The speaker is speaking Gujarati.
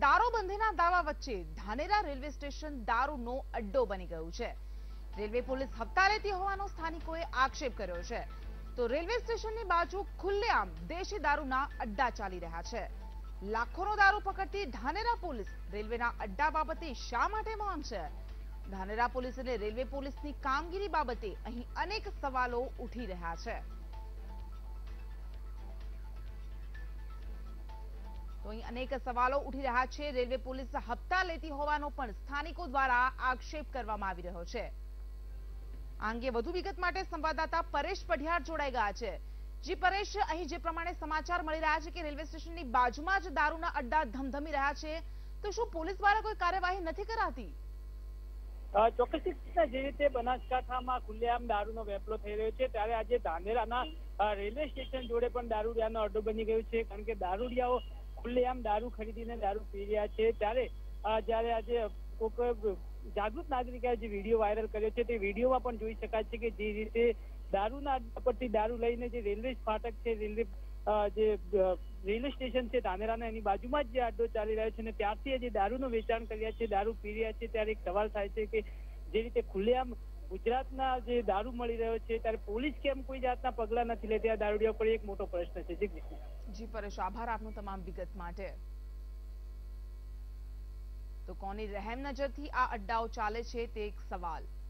દારૂબંધીના દાવા વચ્ચે ધાનેરા રેલવે સ્ટેશન દારૂનો અડ્ડો બની ગયું છે। રેલવે પોલીસ હપ્તા લેતી હોવાનો સ્થાનિકોએ આક્ષેપ કર્યો છે। તો રેલવે સ્ટેશનની બાજુ ખુલ્લેઆમ દેશી દારૂના અડ્ડા ચાલી રહ્યા છે। લાખોનો દારૂ પકડતી ધાનેરા પોલીસ રેલવેના અડ્ડા બાબતે શા માટે મૌન છે? ધાનેરા પોલીસ અને રેલવે પોલીસની કામગીરી બાબતે અહીં અનેક સવાલો ઉઠી રહ્યા છે। તો અહીં અનેક સવાલો ઉઠી રહ્યા છે। રેલવે પોલીસ હપ્તા લેતી હોવાનો પણ સ્થાનિકો દ્વારા આક્ષેપ કરવામાં આવી રહ્યો છે। આ અંગે વધુ વિગત માટે સંવાદદાતા પરેશ પઢિયાર જોડાઈ ગયા છે। જી પરેશ, અહીં જે પ્રમાણે સમાચાર મળી રહ્યા છે કે રેલવે સ્ટેશનની બાજુમાં જ દારૂના અડ્ડા ધમધમી રહ્યા છે, તો શું પોલીસ દ્વારા કોઈ કાર્યવાહી નથી કરાતી? ચોક્કસ જે રીતે બનાસકાંઠામાં ખુલ્લેઆમ દારૂનો વેપલો થઈ રહ્યો છે, ત્યારે આજે ધાનેરાના રેલવે સ્ટેશન જોડે પણ દારૂડિયાનો અડ્ડો બની ગયો છે। કારણ કે દારૂડિયાઓ ખુલ્લેઆમ દારૂ ખરીદીને દારૂ પી રહ્યા છે। ત્યારે જ્યારે આજે કોઈ જાગૃત નાગરિકે જે વિડીયો વાયરલ કર્યો છે, તે વિડીયોમાં પણ જોઈ શકાય છે કે જે રીતે દારૂના અડ્ડા પરથી દારૂ લઈને જે રેલવે ફાટક છે, રેલવે સ્ટેશન છે ધાનેરાના, એની બાજુમાં જ જે અડ્ડો ચાલી રહ્યો છે, અને ત્યારથી જે દારૂનું વેચાણ કરી રહ્યા છે, દારૂ પી રહ્યા છે, ત્યારે એક સવાલ થાય છે કે જે રીતે ખુલ્લેઆમ ગુજરાતના જે દારૂ મળી રહ્યો છે, ત્યારે પોલીસ કેમ કોઈ જાતના પગલા નથી લેતી? આ દારૂડિયા પર એક મોટો પ્રશ્ન છે। જી પરેશ, આભાર આપનો તમામ વિગત માટે। તો કોની રહેમ નજરથી આ અડ્ડાઓ ચાલે છે તે એક સવાલ।